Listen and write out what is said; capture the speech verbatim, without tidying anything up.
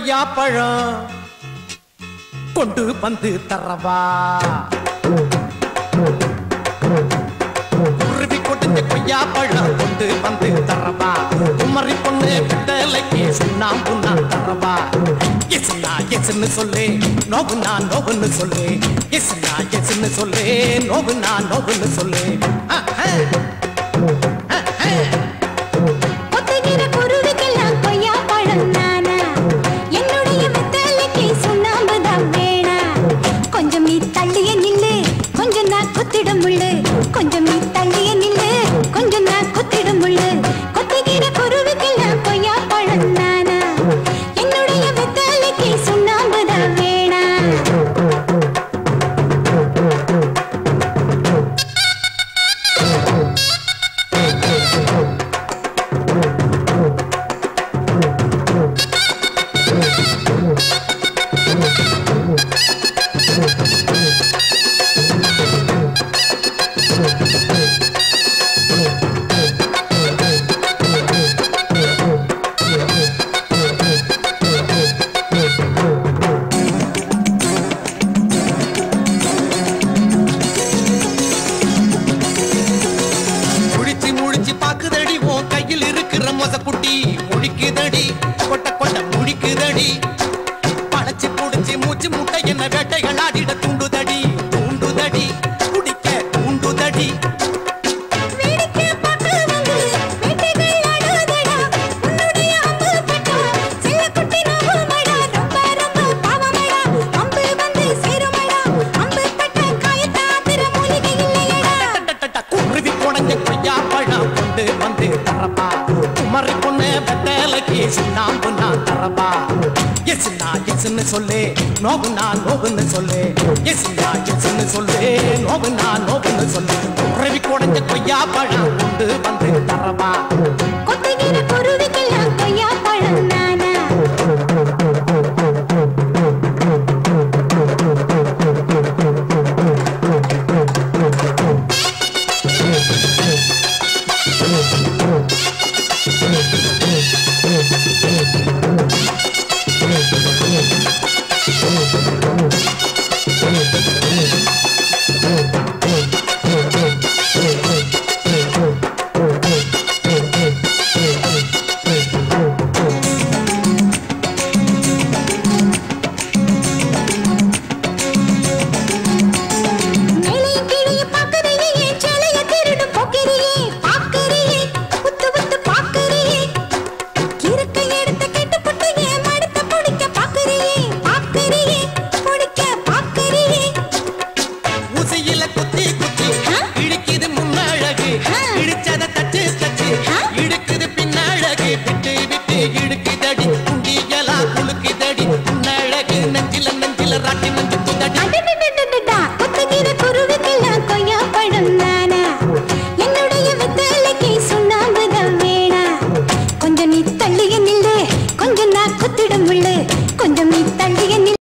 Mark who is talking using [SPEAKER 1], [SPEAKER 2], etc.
[SPEAKER 1] கொய்யா பழம் கொண்டு வந்து தரவா உருவி கொடிஞ்ச கொய்யா பழம் கொண்டு வந்து தரவா குமரி பொண்ணு பித்தளைக்கு சுண்ணாம்பு நான் தரவா எஸ்னா எஸ்ன்னு சொல்லு நோவு நான் நோவுன்னு சொல்லு எஸ்னா எஸ்ன்னு சொல்லு நோவு நான் நோவுன்னு சொல்லு
[SPEAKER 2] கொஞ்சம் நீ தள்ளிய நில்லு கொஞ்சம் நான் குத்திடும் முள்ளு கொத்துகிற குருவிக்கெல்லாம் கொய்யா பழம் நானா என்னுடைய வெத்தலைக்கு சுண்ணாம்புதான் வேணா
[SPEAKER 1] மொசக்குட்டி முழிக்குதடி கொட்ட கொட்ட முழிக்குதடி பழச்சி புடிச்சி மூச்சு முட்டை என்ன வேட்டைகள் ஆடிட தூண்டுதடி தூண்டுதடி குடிக்க தூண்டுதடி குருவி கொடைஞ்ச கொய்யா பழம் கொண்டு வந்து தரப்பா குமரி பொண்ணு வெத்தலைக்கு சுண்ணாம்பு நான் தரவா எஸ்னா எஸ்ன்னு சொல்லு நோவு நான் நோவுன்னு சொல்லு எஸ்னா எஸ்ன்னு சொல்லு நோவு நான் நோவுன்னு சொல்லு குருவி கொடைஞ்ச கொய்யா பழம் கொண்டு வந்து தரவா
[SPEAKER 2] கொத்துகிற குரு